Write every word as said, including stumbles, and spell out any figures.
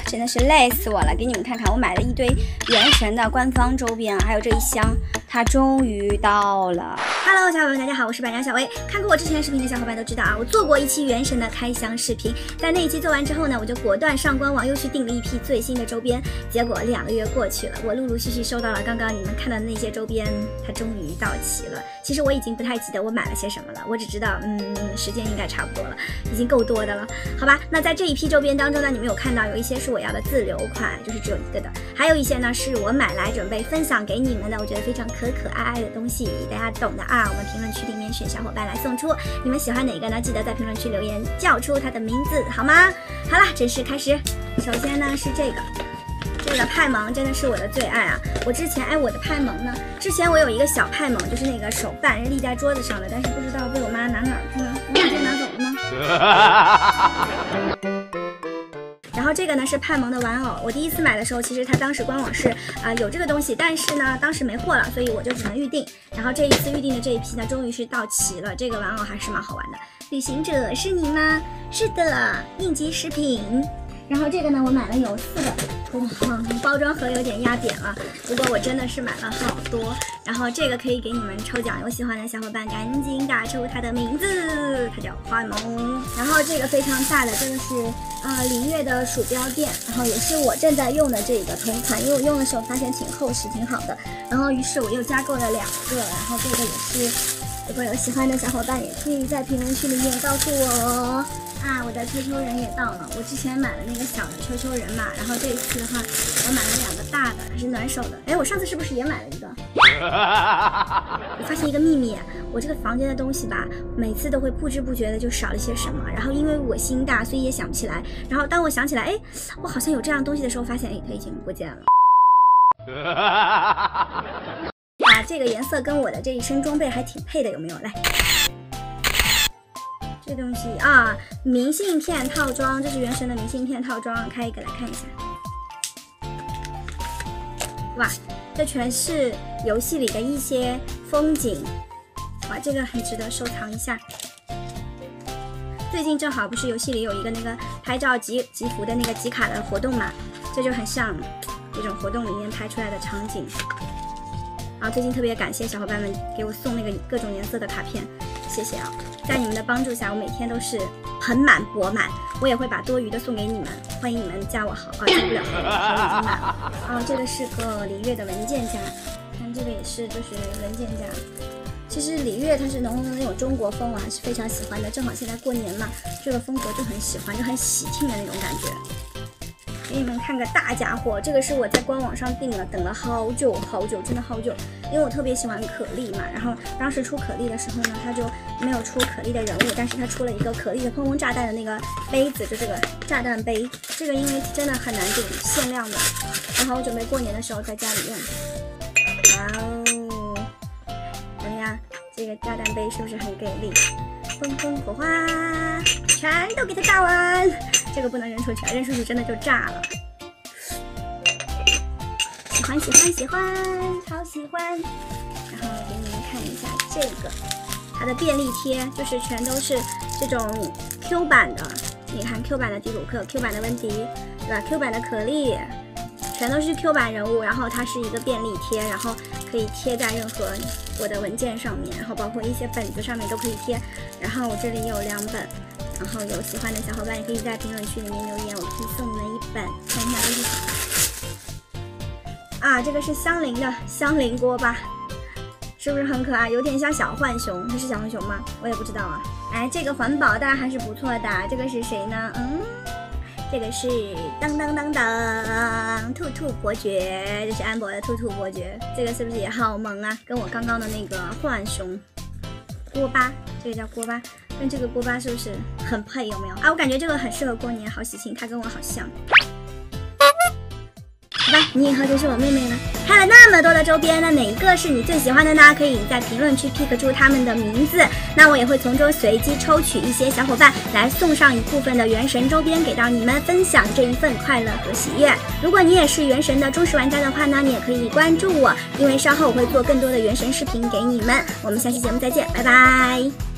真的是累死我了！给你们看看，我买了一堆原神的官方周边，还有这一箱，它终于到了。Hello， 小伙伴们，大家好，我是板娘小薇。看过我之前的视频的小伙伴都知道啊，我做过一期原神的开箱视频，在那一期做完之后呢，我就果断上官网又去订了一批最新的周边。结果两个月过去了，我陆陆续续收到了刚刚你们看到的那些周边，它终于到齐了。其实我已经不太记得我买了些什么了，我只知道，嗯，时间应该差不多了，已经够多的了，好吧？那在这一批周边当中呢，你们有看到有一些是我要的自留款，就是只有一个的，还有一些呢是我买来准备分享给你们的，我觉得非常可可爱爱的东西，大家懂的啊。我们评论区里面选小伙伴来送出，你们喜欢哪个呢？记得在评论区留言叫出它的名字，好吗？好啦，正式开始。首先呢是这个。这个派蒙真的是我的最爱啊！我之前哎，我的派蒙呢？之前我有一个小派蒙，就是那个手办立在桌子上的，但是不知道被我妈拿哪儿去了，我直接拿走了吗？然后这个呢是派蒙的玩偶，我第一次买的时候，其实它当时官网是啊、呃、有这个东西，但是呢当时没货了，所以我就只能预定。然后这一次预定的这一批呢，终于是到齐了。这个玩偶还是蛮好玩的。旅行者是你吗？是的，应急食品。然后这个呢，我买了有四个。哇，包装盒有点压扁了，不过我真的是买了好多。然后这个可以给你们抽奖，有喜欢的小伙伴赶紧打出它的名字，它叫花萌。然后这个非常大的，这个是呃璃月的鼠标垫，然后也是我正在用的这个同款，因为我用的时候发现挺厚实挺好的，然后于是我又加购了两个，然后这个也是，如果有喜欢的小伙伴也可以在评论区里面告诉我哦。啊，我的秋秋人也到了。我之前买了那个小的秋秋人嘛，然后这一次的话，我买了两个大的，还是暖手的。哎，我上次是不是也买了一个？我发现一个秘密，我这个房间的东西吧，每次都会不知不觉的就少了些什么。然后因为我心大，所以也想不起来。然后当我想起来，哎，我好像有这样东西的时候，发现哎，它已经不见了。啊，这个颜色跟我的这一身装备还挺配的，有没有？来。这东西啊，明信片套装，这是原神的明信片套装，开一个来看一下。哇，这全是游戏里的一些风景，哇，这个很值得收藏一下。最近正好不是游戏里有一个那个拍照集集福的那个集卡的活动嘛，这就很像这种活动里面拍出来的场景。啊，最近特别感谢小伙伴们给我送那个各种颜色的卡片，谢谢啊！在你们的帮助下，我每天都是盆满钵满，我也会把多余的送给你们，欢迎你们加我好啊，加不了好已经满了。啊，这个是个璃月的文件夹，看这个也是就是文件夹。其实璃月它是浓浓的那种中国风，我还是非常喜欢的，正好现在过年嘛，这个风格就很喜欢，就很喜庆的那种感觉。给你们看个大家伙，这个是我在官网上订了，等了好久好久，真的好久，因为我特别喜欢可莉嘛。然后当时出可莉的时候呢，它就没有出可莉的人物，但是它出了一个可莉的砰砰炸弹的那个杯子，就这个炸弹杯。这个因为真的很难订，限量的。然后我准备过年的时候在家里用。哇哦，怎么样？这个炸弹杯是不是很给力？砰砰火花，全都给它炸完。这个不能扔出去，扔出去真的就炸了。喜欢喜欢喜欢，超喜欢。然后给你们看一下这个，它的便利贴就是全都是这种 Q 版的。你看 Q 版的迪鲁克 ，Q 版的温迪，对吧 ？Q 版的可莉，全都是 Q 版人物。然后它是一个便利贴，然后可以贴在任何我的文件上面，然后包括一些本子上面都可以贴。然后我这里有两本。然后有喜欢的小伙伴也可以在评论区里面留言，我可以送你们一本，看一下这是什么啊？这个是香菱的香菱锅巴，是不是很可爱？有点像小浣熊，这是小浣熊吗？我也不知道啊。哎，这个环保袋还是不错的，这个是谁呢？嗯，这个是当当当当兔兔伯爵，这是安博的兔兔伯爵，这个是不是也好萌啊？跟我刚刚的那个浣熊锅巴，这个叫锅巴。跟这个锅巴是不是很配？有没有啊？我感觉这个很适合过年，好喜庆，它跟我好像。好吧，你以后就是我妹妹了。看了那么多的周边，那哪一个是你最喜欢的呢？可以在评论区 pick 出他们的名字，那我也会从中随机抽取一些小伙伴来送上一部分的原神周边给到你们，分享这一份快乐和喜悦。如果你也是原神的忠实玩家的话呢，你也可以关注我，因为稍后我会做更多的原神视频给你们。我们下期节目再见，拜拜。